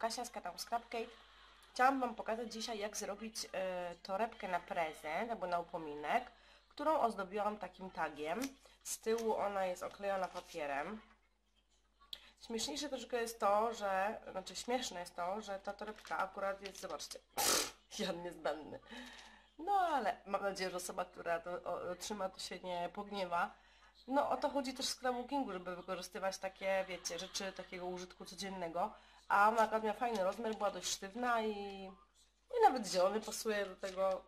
Kasia z kanału Scrapcake. Chciałam Wam pokazać dzisiaj, jak zrobić torebkę na prezent albo na upominek, którą ozdobiłam takim tagiem. Z tyłu ona jest oklejona papierem. Śmieszniejsze troszkę jest to, że, śmieszne jest to, że ta torebka akurat jest, zobaczcie, Jan niezbędny. No ale mam nadzieję, że osoba, która to otrzyma, to się nie pogniewa. No o to chodzi też w scrapbookingu, żeby wykorzystywać takie, wiecie, rzeczy takiego użytku codziennego. A ona akurat miała fajny rozmiar, była dość sztywna i nawet zielony pasuje do tego.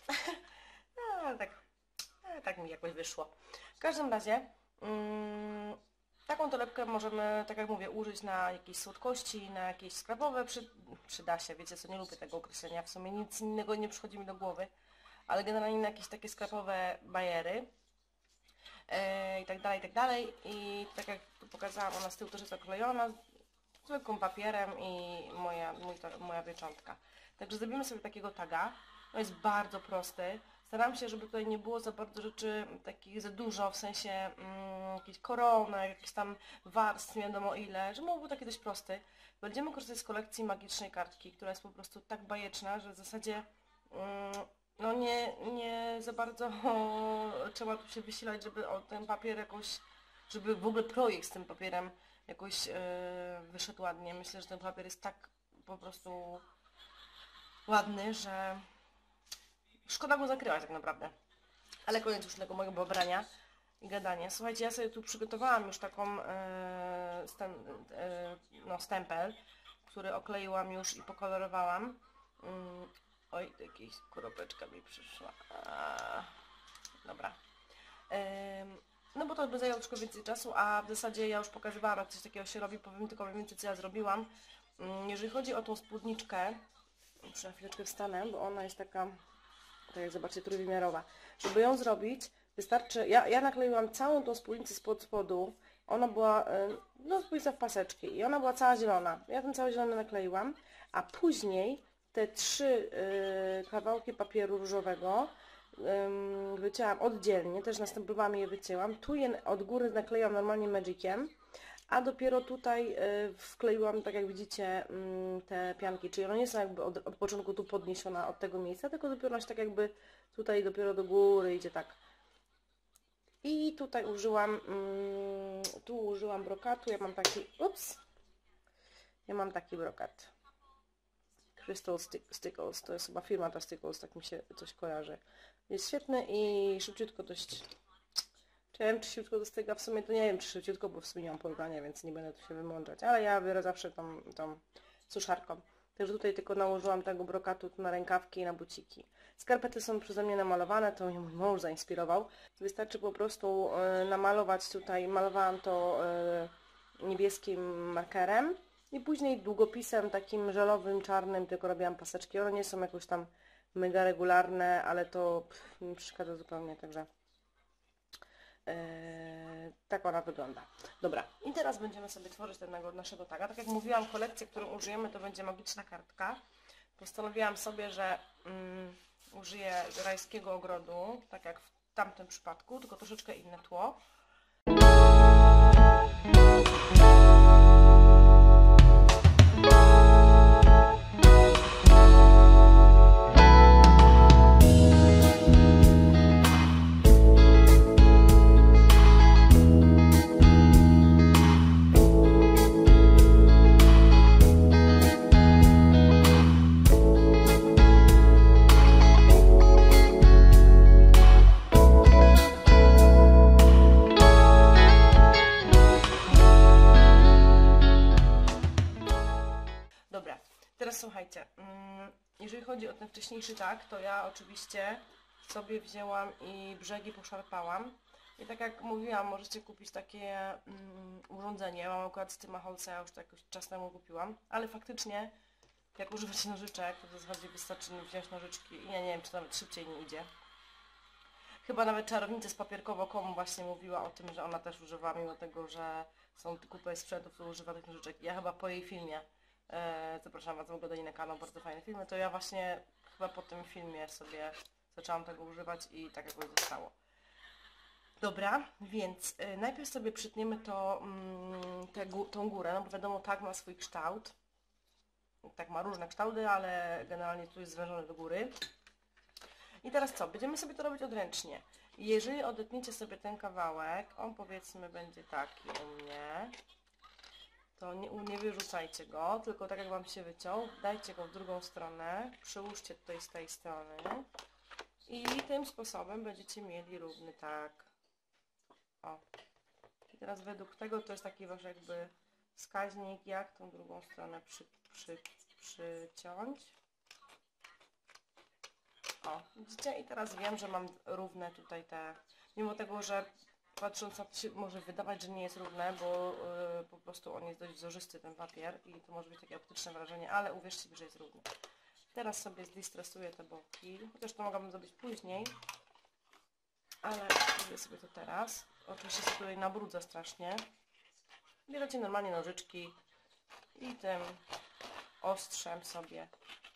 Tak mi jakoś wyszło. W każdym razie taką torebkę możemy, tak jak mówię, użyć na jakieś słodkości, na jakieś skrapowe. Przyda się, wiecie co, nie lubię tego określenia, w sumie nic innego nie przychodzi mi do głowy. Ale generalnie na jakieś takie skrapowe bajery i tak dalej, i tak dalej. I tak jak tu pokazałam, ona z tyłu też jest oklejona zwykłym papierem i moja pieczątka. Także zrobimy sobie takiego taga. On jest bardzo prosty. Staram się, żeby tutaj nie było za bardzo rzeczy takich za dużo, w sensie jakieś koronek, jakieś tam warstw, nie wiadomo ile, żeby był taki dość prosty. Będziemy korzystać z kolekcji magicznej kartki, która jest po prostu tak bajeczna, że w zasadzie no nie za bardzo trzeba tu się wysilać, żeby ten papier jakoś, żeby w ogóle projekt z tym papierem jakoś wyszedł ładnie. Myślę, że ten papier jest tak po prostu ładny, że szkoda go zakrywać tak naprawdę. Ale koniec już tego mojego babrania i gadania. Słuchajcie, ja sobie tu przygotowałam już taką stempel, który okleiłam już i pokolorowałam. Oj, jakaś kropeczka mi przyszła. Dobra. No bo to by zajęło troszkę więcej czasu, a w zasadzie ja już pokazywałam, jak coś takiego się robi, powiem tylko mniej więcej, co ja zrobiłam. Jeżeli chodzi o tą spódniczkę, muszę na chwileczkę wstanę, bo ona jest taka, tak jak zobaczcie, trójwymiarowa. Żeby ją zrobić, wystarczy, ja nakleiłam całą tą spódnicę spod spodu, ona była, no spódnica w paseczki i ona była cała zielona. Ja ten cały zielony nakleiłam, a później te 3 kawałki papieru różowego wycięłam oddzielnie, też następowami je wycięłam. Tu je od góry nakleiłam normalnie Magiciem, a dopiero tutaj wkleiłam, tak jak widzicie, te pianki, czyli one nie są jakby od początku tu podniesiona od tego miejsca, tylko dopiero ona się tak jakby tutaj dopiero do góry idzie tak. I tutaj użyłam brokatu, ja mam taki brokat. Crystal Stickles, to jest chyba firma ta Stickles, tak mi się coś kojarzy. Jest świetny i szybciutko dość. Czy ja wiem, czy szybciutko dostyga? W sumie to nie wiem, czy szybciutko, bo w sumie nie mam porównania, więc nie będę tu się wymądrzać. Ale ja biorę zawsze tą suszarką. Także tutaj tylko nałożyłam tego brokatu na rękawki i na buciki. Skarpety są przeze mnie namalowane, to mnie mój mąż zainspirował. Wystarczy po prostu namalować tutaj, malowałam to niebieskim markerem. I później długopisem takim żelowym, czarnym, tylko robiłam paseczki. One nie są jakoś tam mega regularne, ale to nie przeszkadza zupełnie, także tak ona wygląda. Dobra, i teraz będziemy sobie tworzyć tego naszego taga. Tak jak mówiłam, kolekcja, którą użyjemy, to będzie magiczna kartka. Postanowiłam sobie, że użyję rajskiego ogrodu, tak jak w tamtym przypadku, tylko troszeczkę inne tło. Teraz słuchajcie, jeżeli chodzi o ten wcześniejszy tag, to ja oczywiście sobie wzięłam i brzegi poszarpałam. I tak jak mówiłam, możecie kupić takie urządzenie. Mam akurat z tym Holca, ja już to jakoś czas temu kupiłam. Ale faktycznie, jak używacie nożyczek, to w zasadzie wystarczy wziąć nożyczki i ja nie wiem, czy nawet szybciej nie idzie. Chyba nawet czarownica z papierkowo.com właśnie mówiła o tym, że ona też używa, mimo tego, że są kupy sprzętów, to używa tych nożyczek. Ja chyba po jej filmie, zapraszam Was w ogóle na kanał, bardzo fajne filmy, to ja właśnie chyba po tym filmie sobie zaczęłam tego używać i tak jakoś zostało. Dobra, więc najpierw sobie przytniemy tą górę, no bo wiadomo, tak ma swój kształt. tak ma różne kształty, ale generalnie tu jest zwężony do góry. I teraz co? Będziemy sobie to robić odręcznie. Jeżeli odetniecie sobie ten kawałek, on powiedzmy będzie taki u mnie, to nie wyrzucajcie go, tylko tak jak Wam się wyciął, dajcie go w drugą stronę, przyłóżcie tutaj z tej strony i tym sposobem będziecie mieli równy tak. O. I teraz według tego to jest taki wasz jakby wskaźnik, jak tą drugą stronę przyciąć. O, widzicie? I teraz wiem, że mam równe tutaj te, mimo tego, że patrząc na to się może wydawać, że nie jest równe, bo po prostu on jest dość wzorzysty, ten papier, i to może być takie optyczne wrażenie, ale uwierzcie mi, że jest równy. Teraz sobie zdistresuję te boki, chociaż to mogłabym zrobić później, ale zrobię sobie to teraz. Oczywiście się tutaj nabrudzę strasznie. Bieracie normalnie nożyczki i tym ostrzem sobie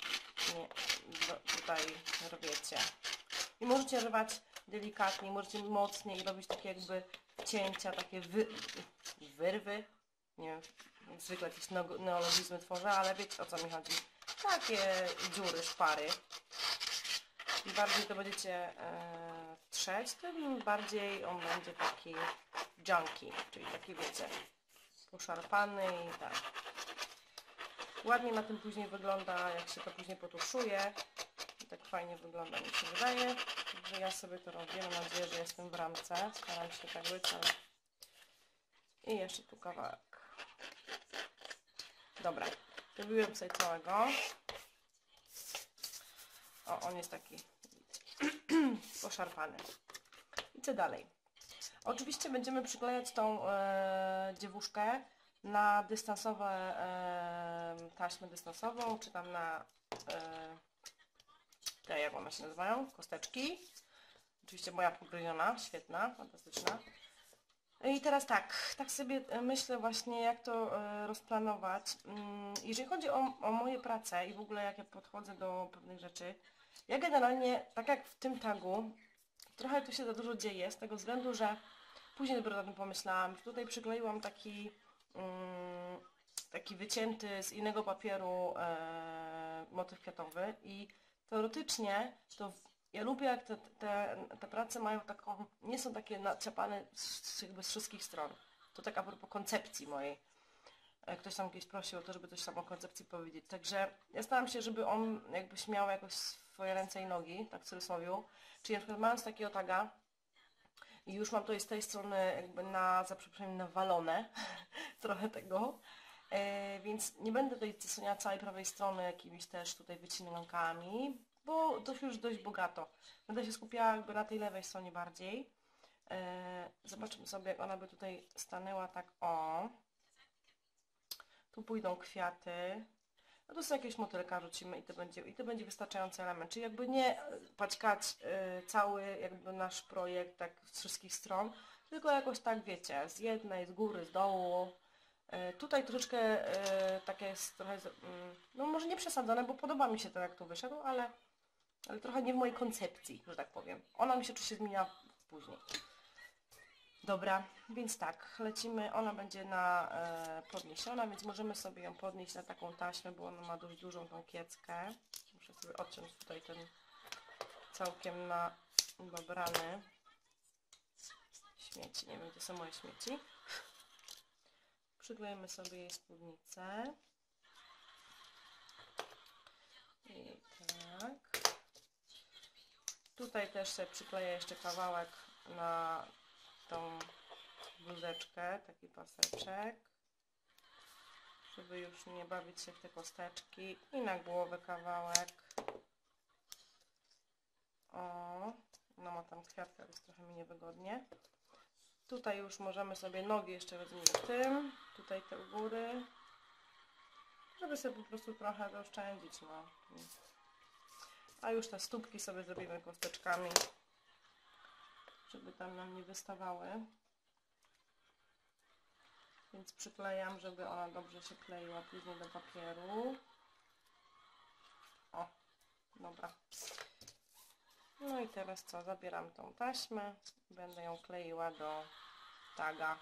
tutaj robicie. I możecie rwać delikatnie, możecie mocniej robić takie jakby cięcia, takie wyrwy. Nie wiem, zwykle jakieś neologizmy tworzę, ale wiecie, o co mi chodzi. Takie dziury, szpary. Im bardziej to będziecie trzeć, tym bardziej on będzie taki junky, czyli taki, wiecie, poszarpany i tak. Ładnie na tym później wygląda, jak się to później potuszuje. I tak fajnie wygląda, mi się wydaje, że ja sobie to robię. Mam nadzieję, że jestem w ramce. Staram się tak być, ale... I jeszcze tu kawałek. Dobra, zrobiłem sobie całego. O, on jest taki poszarpany. I co dalej? Oczywiście będziemy przyklejać tą dziewuszkę na dystansowe taśmę dystansową, czy tam na te, jak one się nazywają, kosteczki. Oczywiście moja pogryziona, świetna, fantastyczna. I teraz tak sobie myślę właśnie, jak to rozplanować. Jeżeli chodzi o moje prace i w ogóle jak ja podchodzę do pewnych rzeczy, ja generalnie, tak jak w tym tagu, trochę tu się za dużo dzieje, z tego względu, że później dopiero o tym pomyślałam, że tutaj przykleiłam taki wycięty z innego papieru motyw kwiatowy i teoretycznie to ja lubię, jak te prace mają taką, nie są takie naciapane jakby z wszystkich stron. To tak a propos koncepcji mojej. Ktoś tam kiedyś prosił o to, żeby coś tam o koncepcji powiedzieć. Także ja staram się, żeby on jakbyś miał jakoś swoje ręce i nogi, tak w cudzysłowie. Czyli na przykład mając takiego taga i już mam to z tej strony jakby za przeproszeniem nawalone trochę tego, więc nie będę tutaj cisnęła całej prawej strony jakimiś też tutaj wycinankami, bo to już dość bogato. Będę się skupiała jakby na tej lewej stronie bardziej. Zobaczymy sobie, jak ona by tutaj stanęła tak o. Tu pójdą kwiaty. No to sobie jakieś motylka rzucimy i to będzie wystarczający element. Czyli jakby nie paćkać cały jakby nasz projekt tak z wszystkich stron, tylko jakoś tak, wiecie, z jednej, z góry, z dołu. Tutaj troszeczkę takie jest trochę, no może nie przesadzone, bo podoba mi się to, jak tu wyszedł, ale trochę nie w mojej koncepcji, że tak powiem. Ona mi się oczywiście zmienia później. Dobra, więc tak, lecimy, ona będzie podniesiona, więc możemy sobie ją podnieść na taką taśmę, bo ona ma dość dużą tą kieckę. Muszę sobie odciąć tutaj ten całkiem nabrany śmieci, nie wiem, gdzie są moje śmieci. Przyklejmy sobie jej spódnicę. I tak. Tutaj też sobie przykleję jeszcze kawałek na tą bluzeczkę, taki paseczek, żeby już nie bawić się w te kosteczki, i na głowę kawałek. O, no ma tam kwiatka, więc trochę mi niewygodnie. Tutaj już możemy sobie nogi jeszcze weźmiemy tym, tutaj te u góry, żeby sobie po prostu trochę zaoszczędzić, no. A już te stópki sobie zrobimy kosteczkami, żeby tam nam nie wystawały. Więc przyklejam, żeby ona dobrze się kleiła później do papieru. O, dobra. No i teraz co? Zabieram tą taśmę i będę ją kleiła do taga.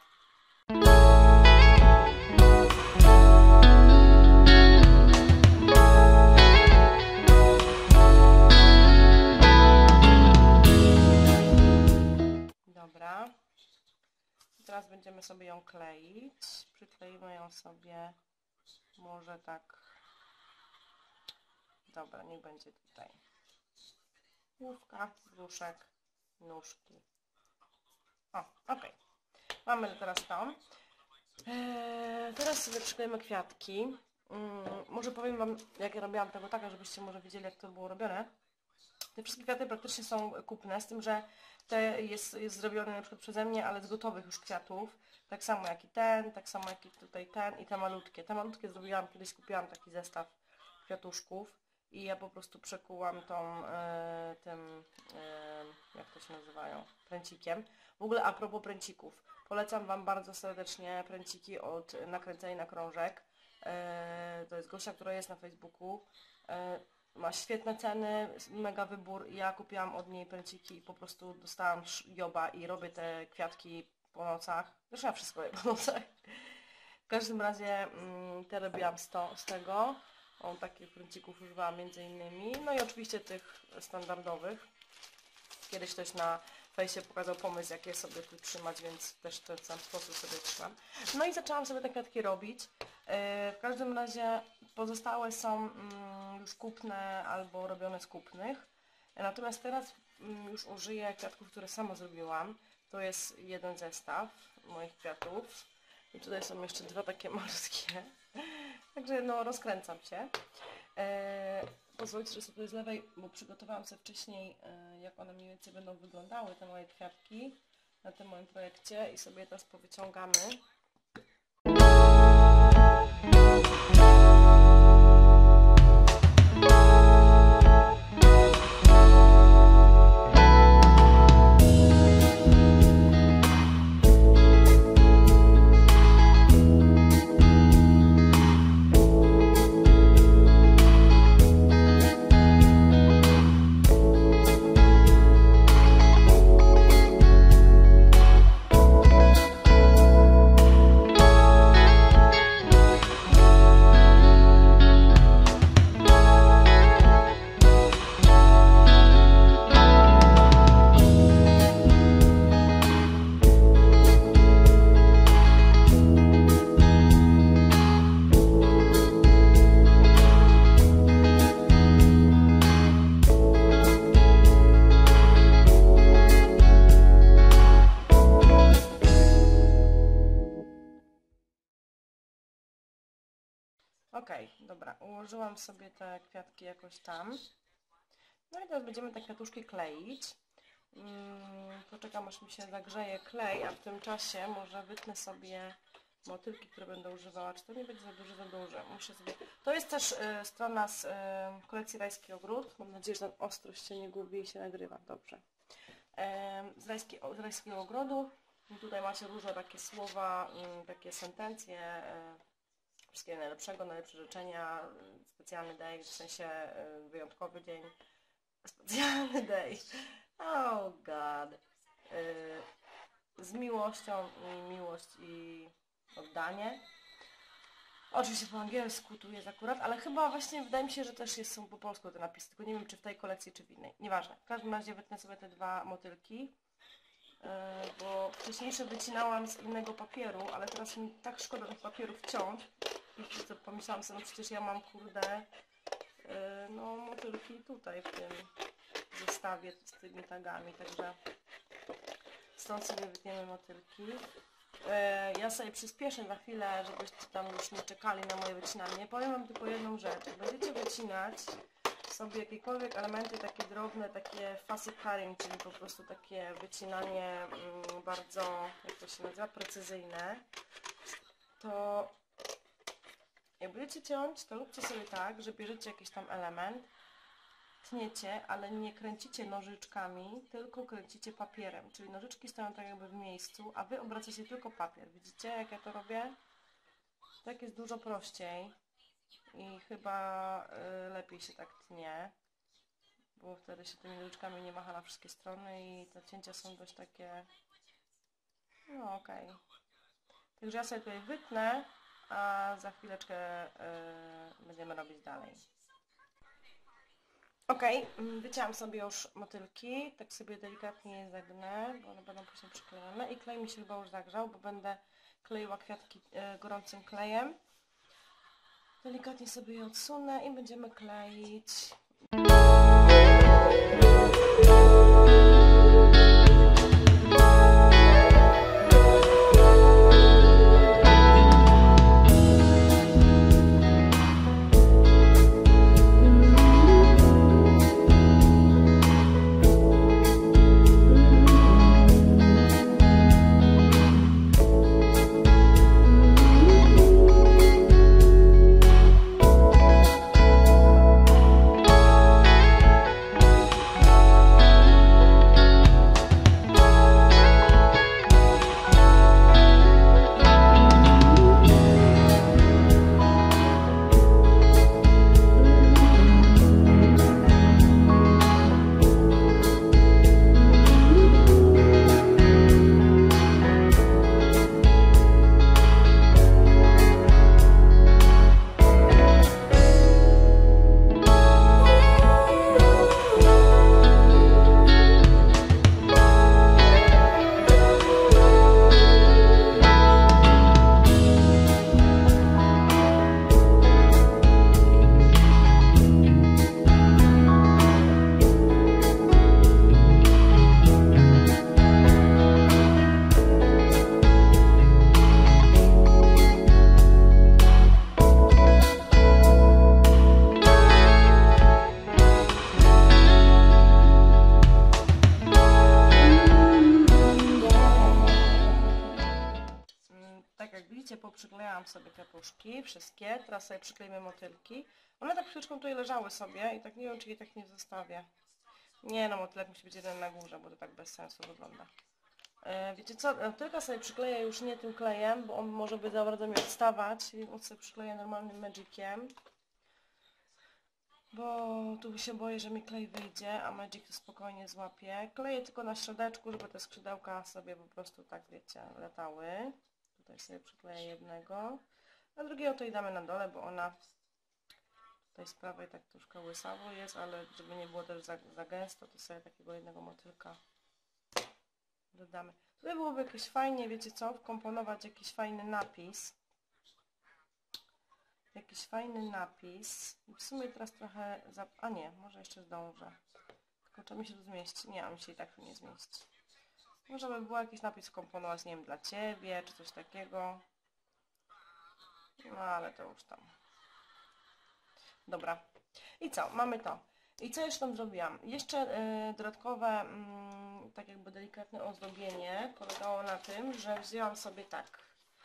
będziemy sobie ją kleić. Przykleimy ją sobie może tak. Dobra, niech będzie tutaj. Główka, brzuszek, nóżki. O, ok. Mamy teraz to. Teraz sobie przykleimy kwiatki. Może powiem Wam, jak ja robiłam tego tak, żebyście może wiedzieli, jak to było robione. Te wszystkie kwiaty praktycznie są kupne, z tym, że te jest zrobione na przykład przeze mnie, ale z gotowych już kwiatów. Tak samo jak i ten, tak samo jak i tutaj ten i te malutkie. Te malutkie zrobiłam, kiedyś kupiłam taki zestaw kwiatuszków i ja po prostu przekułam tym, jak to się nazywają, pręcikiem. W ogóle a propos pręcików, polecam Wam bardzo serdecznie pręciki od Nakręceń na Krążek. To jest Gosia, która jest na Facebooku. Ma świetne ceny, mega wybór. Ja kupiłam od niej pręciki i po prostu dostałam joba i robię te kwiatki po nocach. Zresztą ja wszystko robię po nocach. W każdym razie te robiłam z tego. On takich pręcików używałam między innymi. No i oczywiście tych standardowych. Kiedyś ktoś na fejsie pokazał pomysł, jak je sobie tu trzymać, więc też w ten sam sposób sobie trzymam. No i zaczęłam sobie te kwiatki robić. W każdym razie pozostałe są już kupne albo robione z kupnych. Natomiast teraz już użyję kwiatków, które sama zrobiłam. To jest jeden zestaw moich kwiatów. I tutaj są jeszcze dwa takie malutkie. Także no rozkręcam się. Pozwólcie, że sobie z lewej, bo przygotowałam sobie wcześniej, jak one mniej więcej będą wyglądały, te moje kwiatki na tym moim projekcie i sobie teraz powyciągamy. Ok, dobra, ułożyłam sobie te kwiatki jakoś tam. No i teraz będziemy te kwiatuszki kleić. Poczekam, aż mi się zagrzeje klej, a w tym czasie może wytnę sobie motylki, które będę używała. Czy to nie będzie za duże, za duże? Muszę sobie... To jest też strona z kolekcji Rajski Ogród. Mam nadzieję, że ten ostrość się nie gubi i się nagrywa. Dobrze. Z Rajskiego Ogrodu. I tutaj macie różne takie słowa, takie sentencje. Wszystkiego najlepszego, najlepsze życzenia, specjalny day, w sensie wyjątkowy dzień, specjalny day, oh god, z miłością i miłość i oddanie. Oczywiście po angielsku tu jest akurat, ale chyba właśnie wydaje mi się, że też są po polsku te napisy, tylko nie wiem czy w tej kolekcji, czy w innej, nieważne. W każdym razie wytnę sobie te dwa motylki. Bo wcześniejsze wycinałam z innego papieru, ale teraz mi tak szkoda tych papierów ciąć. I to pomyślałam sobie, no przecież ja mam kurde no motylki tutaj w tym zestawie z tymi tagami, także stąd sobie wytniemy motylki. Ja sobie przyspieszę za chwilę, żebyście tam już nie czekali na moje wycinanie. Powiem Wam tylko jedną rzecz. Jak będziecie wycinać sobie jakiekolwiek elementy takie drobne, takie facet cutting, czyli po prostu takie wycinanie bardzo, jak to się nazywa, precyzyjne, to jak będziecie ciąć, to róbcie sobie tak, że bierzecie jakiś tam element, tniecie, ale nie kręcicie nożyczkami, tylko kręcicie papierem, czyli nożyczki stoją tak jakby w miejscu, a Wy obracacie tylko papier. Widzicie, jak ja to robię? Tak jest dużo prościej i chyba lepiej się tak tnie, bo wtedy się tymi nożyczkami nie macha na wszystkie strony i te cięcia są dość takie, no okej. Także ja sobie tutaj wytnę, a za chwileczkę będziemy robić dalej. Ok, wycięłam sobie już motylki, tak sobie delikatnie je zagnę, bo one będą później przyklejone i klej mi się chyba już zagrzał, bo będę kleiła kwiatki gorącym klejem. Delikatnie sobie je odsunę i będziemy kleić. Tak jak widzicie, poprzyklejałam sobie kwiatuszki, wszystkie. Teraz sobie przyklejmy motylki. One tak chwileczką tutaj leżały sobie i tak nie wiem, czy je tak nie zostawię. Nie no, motylek musi być jeden na górze, bo to tak bez sensu wygląda. Wiecie co, tylko sobie przykleję już nie tym klejem, bo on może by za bardzo mi odstawać, więc sobie przykleję normalnym Magiciem. Bo tu się boję, że mi klej wyjdzie, a Magic to spokojnie złapie. Kleję tylko na środeczku, żeby te skrzydełka sobie po prostu tak, wiecie, latały. Tutaj sobie przykleję jednego, a drugiego tutaj damy na dole, bo ona tutaj z prawej tak troszkę łysawo jest, ale żeby nie było też za gęsto, to sobie takiego jednego motylka dodamy. Tutaj byłoby jakieś fajnie, wiecie co, wkomponować jakiś fajny napis. Jakiś fajny napis. W sumie teraz trochę... A nie, może jeszcze zdążę. Tylko czy mi się tu zmieści? Nie, a mi się i tak tu nie zmieści. Może by było jakiś napis wkomponować, nie wiem, dla Ciebie, czy coś takiego. No ale to już tam. Dobra. I co? Mamy to. I co jeszcze tam zrobiłam? Jeszcze dodatkowe, tak jakby delikatne ozdobienie polegało na tym, że wzięłam sobie tak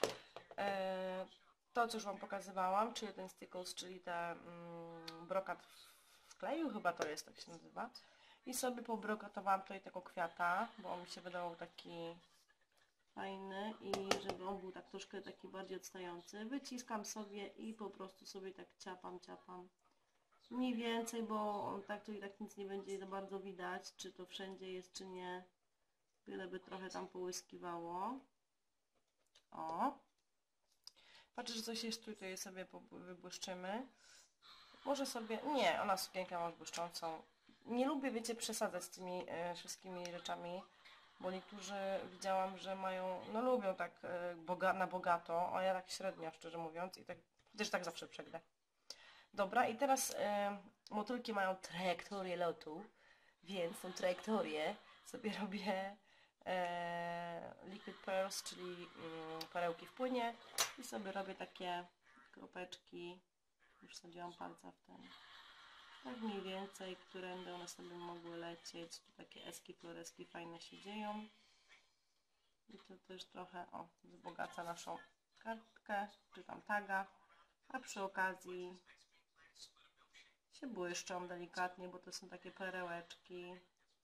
to, co już Wam pokazywałam, czyli ten stickles, czyli te brokat w kleju, chyba to jest, tak się nazywa. I sobie pobrokatowałam tutaj tego kwiata, bo on mi się wydawał taki fajny i żeby on był tak troszkę taki bardziej odstający. Wyciskam sobie i po prostu sobie tak ciapam. Mniej więcej, bo on tak tu i tak nic nie będzie za bardzo widać, czy to wszędzie jest, czy nie. Byleby trochę tam połyskiwało. O. Patrzę, że coś jeszcze tutaj sobie wybłyszczymy. Może sobie... Nie, ona sukienkę ma błyszczącą. Nie lubię, wiecie, przesadzać z tymi wszystkimi rzeczami, bo niektórzy widziałam, że mają... No lubią tak na bogato, a ja tak średnio, szczerze mówiąc, i tak też tak zawsze przegnę. Dobra, i teraz motylki mają trajektorię lotu, więc tą trajektorię sobie robię liquid pearls, czyli perełki w płynie i sobie robię takie kropeczki, już wsadziłam palca w ten, tak mniej więcej, którędy one sobie mogły lecieć, tu takie eski, floreski fajne się dzieją i to też trochę wzbogaca naszą kartkę, czy tam taga, a przy okazji się błyszczą delikatnie, bo to są takie perełeczki.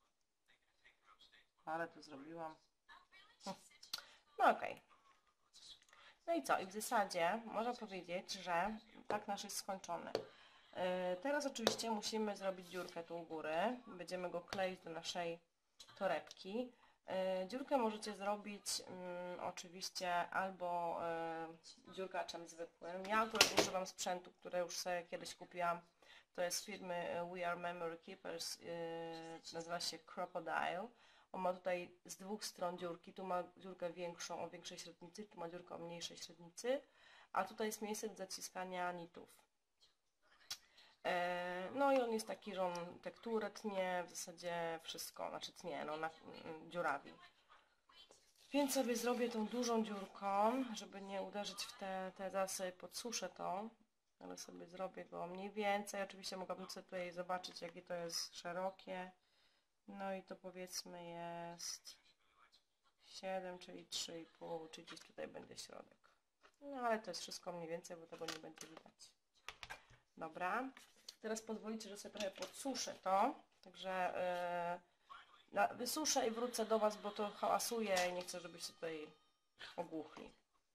Ale to zrobiłam. No okej. No i co? I w zasadzie można powiedzieć, że tak nasz jest skończony. Teraz oczywiście musimy zrobić dziurkę tu u góry. Będziemy go kleić do naszej torebki. Dziurkę możecie zrobić oczywiście albo dziurkaczem zwykłym. Ja akurat używam sprzętu, które już sobie kiedyś kupiłam. To jest z firmy We Are Memory Keepers, nazywa się Crocodile. On ma tutaj z dwóch stron dziurki, tu ma dziurkę większą, o większej średnicy, tu ma dziurkę o mniejszej średnicy, a tutaj jest miejsce do zaciskania nitów. No i on jest taki, że on tekturę tnie, w zasadzie wszystko, znaczy tnie, no dziurawi. Więc sobie zrobię tą dużą dziurką, żeby nie uderzyć w te zaraz sobie podsuszę to, ale sobie zrobię go mniej więcej. Oczywiście mogłabym sobie tutaj zobaczyć, jakie to jest szerokie. No i to powiedzmy jest 7, czyli 3,5, czyli gdzieś tutaj będzie środek. No ale to jest wszystko mniej więcej, bo tego nie będzie widać. Dobra, teraz pozwolicie, że sobie trochę podsuszę to, także wysuszę i wrócę do Was, bo to hałasuje i nie chcę, żebyście tutaj ogłuchli.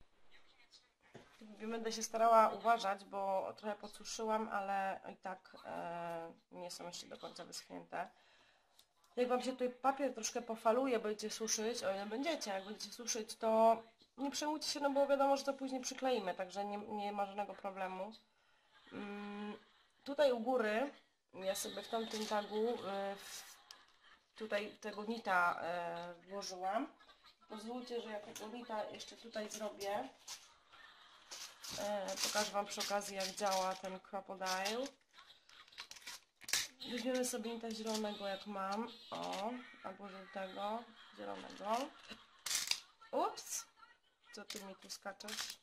Będę się starała uważać, bo trochę podsuszyłam, ale i tak nie są jeszcze do końca wyschnięte. Jak Wam się tutaj papier troszkę pofaluje, będziecie suszyć, o ile będziecie, jak będziecie suszyć, to nie przejmujcie się, no bo wiadomo, że to później przykleimy, także nie ma żadnego problemu. Tutaj u góry, ja sobie w tamtym tagu tutaj tego nita włożyłam. Pozwólcie, że ja tego nita jeszcze tutaj zrobię. Pokażę Wam przy okazji, jak działa ten Crocodile. Weźmiemy sobie nita zielonego, jak mam, o, albo żółtego, zielonego. Ups, co Ty mi tu skaczesz?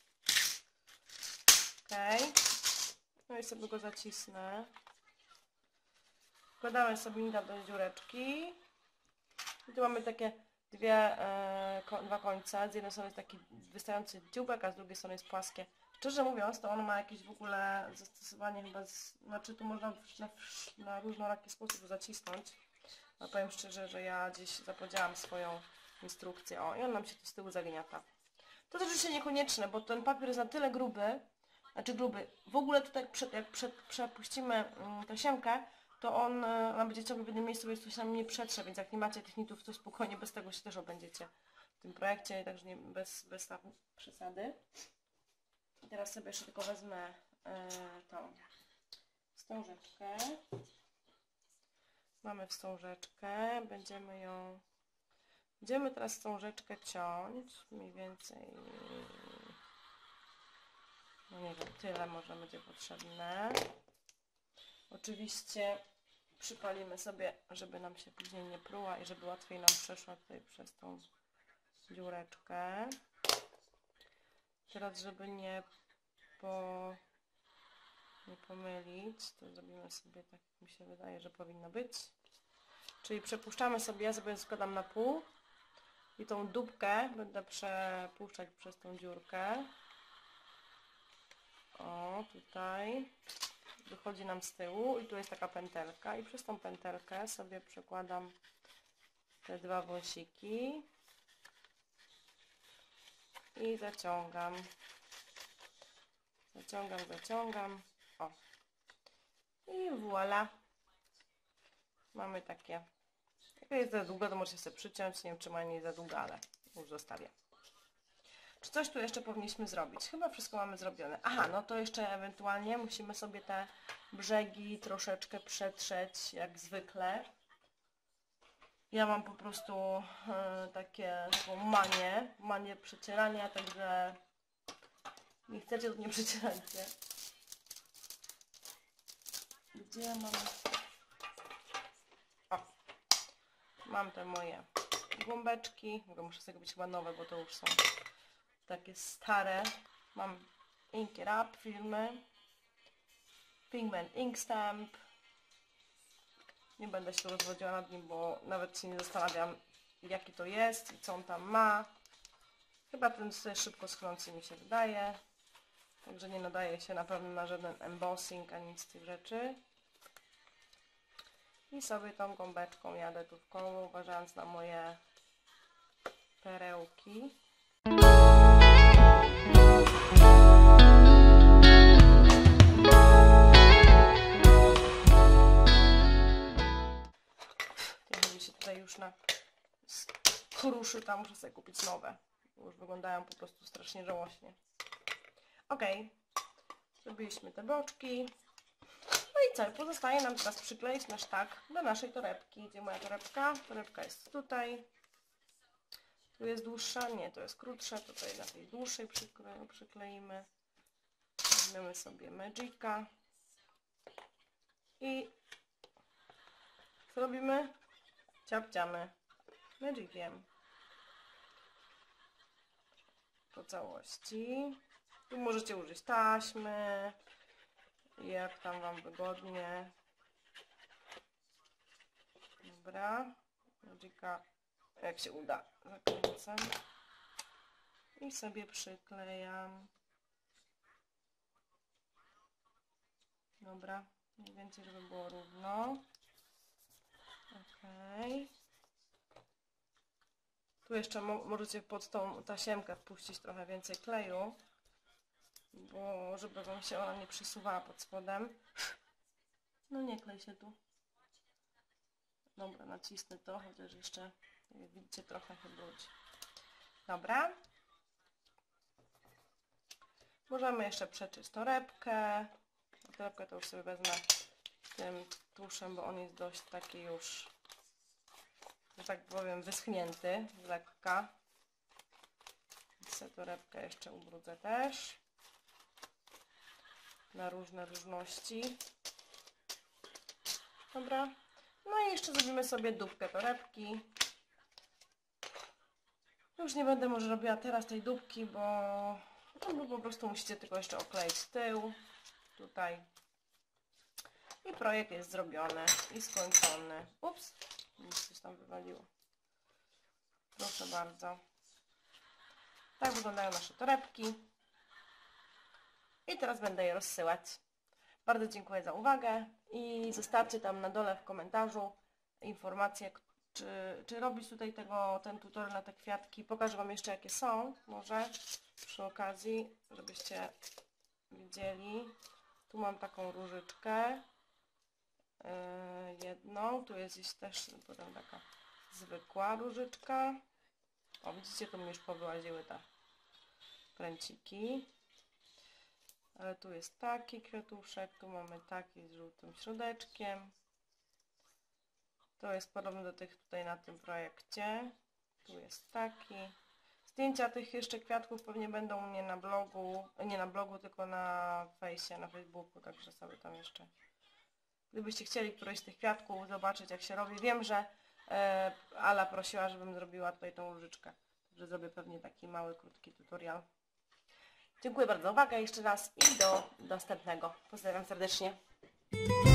Okej. No i sobie go zacisnę. Wkładamy sobie nita do dziureczki. I tu mamy takie dwa końce. Z jednej strony jest taki wystający dzióbek, a z drugiej strony jest płaskie. Szczerze mówiąc, to ono ma jakieś w ogóle zastosowanie chyba, znaczy tu można na różnoraki sposób zacisnąć. Ale powiem szczerze, że ja gdzieś zapowiedziałam swoją instrukcję. O, i on nam się tu z tyłu zagniata. To też oczywiście niekonieczne, bo ten papier jest na tyle gruby, w ogóle tutaj jak przepuścimy tasiemkę, to on nam będzie ciągle w jednym miejscu, więc coś nam nie przetrze, więc jak nie macie tych nitów, to spokojnie bez tego się też obędziecie w tym projekcie, także nie, bez przesady. I teraz sobie jeszcze tylko wezmę tą wstążeczkę. Mamy wstążeczkę, będziemy teraz wstążeczkę ciąć, mniej więcej, no nie wiem, tyle może będzie potrzebne. Oczywiście przypalimy sobie, żeby nam się później nie pruła i żeby łatwiej nam przeszła tutaj przez tą dziureczkę. Teraz, żeby nie pomylić, to zrobimy sobie tak, jak mi się wydaje, że powinno być. Czyli przepuszczamy sobie, ja sobie składam na pół i tą dupkę będę przepuszczać przez tą dziurkę. O, tutaj wychodzi nam z tyłu i tu jest taka pętelka i przez tą pętelkę sobie przekładam te dwa wąsiki i zaciągam. Zaciągam. O. I voilà. Mamy takie. Jak jest za długo, to możecie sobie przyciąć. Nie wiem, czy ma nie za długo, ale już zostawię. Czy coś tu jeszcze powinniśmy zrobić? Chyba wszystko mamy zrobione. Aha, no to jeszcze ewentualnie musimy sobie te brzegi troszeczkę przetrzeć, jak zwykle. Ja mam po prostu taką manię przecierania, także nie chcecie, to nie przecierajcie. Gdzie mam? O, mam te moje głąbeczki. Muszę sobie kupić chyba nowe, bo to już są takie stare. Mam Inky Wrap firmy, Pigment Ink Stamp. Nie będę się tu rozwodziła nad nim, bo nawet się nie zastanawiam, jaki to jest i co on tam ma. Chyba ten jest szybko schnący, mi się wydaje. Także nie nadaje się na pewno na żaden embossing ani nic z tych rzeczy. I sobie tą gąbeczką jadę tu w koło, uważając na moje perełki. Trochę mi się tutaj już na kruszy, tam muszę sobie kupić nowe. Już wyglądają po prostu strasznie żałośnie. Ok, zrobiliśmy te boczki. No i co? Pozostaje nam teraz przykleić nasz tag do naszej torebki. Gdzie moja torebka? Torebka jest tutaj. Tu jest dłuższa? Nie, to jest krótsza. Tutaj na tej dłuższej przykleimy. Weźmiemy sobie Magica. I co robimy? Ciapciamy Magiciem po całości. Tu możecie użyć taśmy, jak tam Wam wygodnie. Dobra, Magica, jak się uda, zakręcam i sobie przyklejam. Dobra, mniej więcej, żeby było równo. Okej. Tu jeszcze możecie pod tą tasiemkę wpuścić trochę więcej kleju, bo żeby Wam się ona nie przesuwała pod spodem. No nie klej się tu. Dobra, nacisnę to, chociaż jeszcze, jak widzicie, trochę chyba ludzi. Dobra. Możemy jeszcze przeczyć torebkę. Torebkę to już sobie wezmę tym tuszem, bo on jest dość taki już, że tak powiem, wyschnięty z lekka. Więc torebkę jeszcze ubrudzę też na różne różności. Dobra. No i jeszcze zrobimy sobie dupkę torebki. Już nie będę może robiła teraz tej dupki, bo po prostu musicie tylko jeszcze okleić tył. Tutaj. I projekt jest zrobiony i skończony. Ups, mi się coś tam wywaliło. Proszę bardzo. Tak wyglądają nasze torebki. I teraz będę je rozsyłać. Bardzo dziękuję za uwagę i zostawcie tam na dole w komentarzu informację, czy robić tutaj ten tutorial na te kwiatki. Pokażę Wam jeszcze, jakie są, może przy okazji, żebyście widzieli. Tu mam taką różyczkę, jedną, tu jest gdzieś też potem taka zwykła różyczka. O, widzicie, tu mi już powyłaziły te pręciki. Ale tu jest taki kwiatuszek, tu mamy taki z żółtym środeczkiem. To jest podobny do tych tutaj na tym projekcie. Tu jest taki. Zdjęcia tych jeszcze kwiatków pewnie będą u mnie na blogu, nie na blogu, tylko na fejsie, na Facebooku, także sobie tam jeszcze, gdybyście chcieli któryś z tych kwiatków zobaczyć, jak się robi. Wiem, że Ala prosiła, żebym zrobiła tutaj tą różyczkę, także zrobię pewnie taki mały, krótki tutorial. Dziękuję bardzo za uwagę jeszcze raz i do następnego. Pozdrawiam serdecznie.